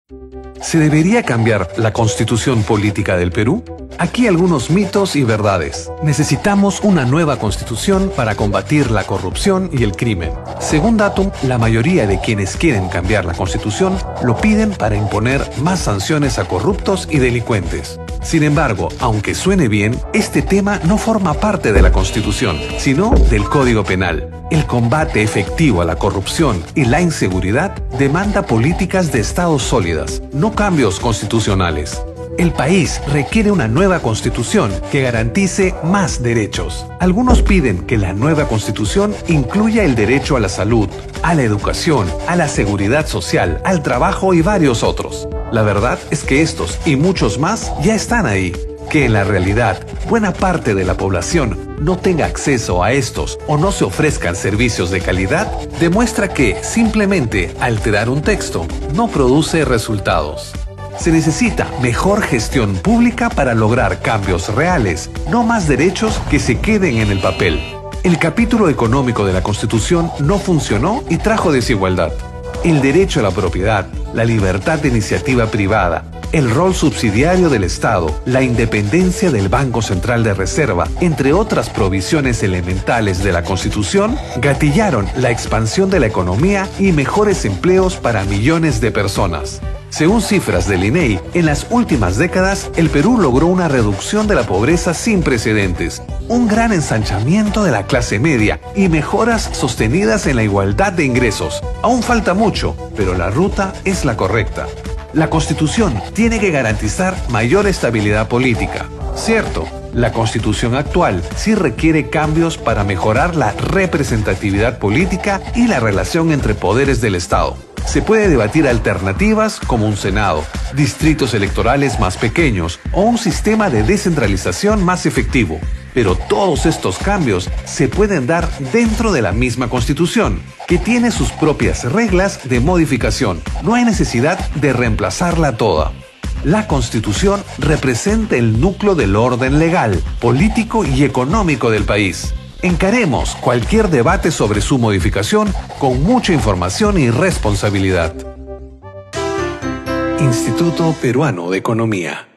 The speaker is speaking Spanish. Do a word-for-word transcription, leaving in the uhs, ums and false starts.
¿Se debería cambiar la constitución política del Perú? Aquí algunos mitos y verdades. Necesitamos una nueva constitución para combatir la corrupción y el crimen. Según Datum, la mayoría de quienes quieren cambiar la constitución lo piden para imponer más sanciones a corruptos y delincuentes. Sin embargo, aunque suene bien, este tema no forma parte de la Constitución, sino del Código Penal. El combate efectivo a la corrupción y la inseguridad demanda políticas de Estado sólidas, no cambios constitucionales. El país requiere una nueva constitución que garantice más derechos. Algunos piden que la nueva constitución incluya el derecho a la salud, a la educación, a la seguridad social, al trabajo y varios otros. La verdad es que estos y muchos más ya están ahí. Que en la realidad buena parte de la población no tenga acceso a estos o no se ofrezcan servicios de calidad demuestra que simplemente alterar un texto no produce resultados. Se necesita mejor gestión pública para lograr cambios reales, no más derechos que se queden en el papel. El capítulo económico de la Constitución no funcionó y trajo desigualdad. El derecho a la propiedad, la libertad de iniciativa privada, el rol subsidiario del Estado, la independencia del Banco Central de Reserva, entre otras provisiones elementales de la Constitución, gatillaron la expansión de la economía y mejores empleos para millones de personas. Según cifras del I N E I, en las últimas décadas, el Perú logró una reducción de la pobreza sin precedentes, un gran ensanchamiento de la clase media y mejoras sostenidas en la igualdad de ingresos. Aún falta mucho, pero la ruta es la correcta. La Constitución tiene que garantizar mayor estabilidad política. Cierto, la Constitución actual sí requiere cambios para mejorar la representatividad política y la relación entre poderes del Estado. Se puede debatir alternativas como un Senado, distritos electorales más pequeños o un sistema de descentralización más efectivo. Pero todos estos cambios se pueden dar dentro de la misma Constitución, que tiene sus propias reglas de modificación. No hay necesidad de reemplazarla toda. La Constitución representa el núcleo del orden legal, político y económico del país. Encaremos cualquier debate sobre su modificación con mucha información y responsabilidad. Instituto Peruano de Economía.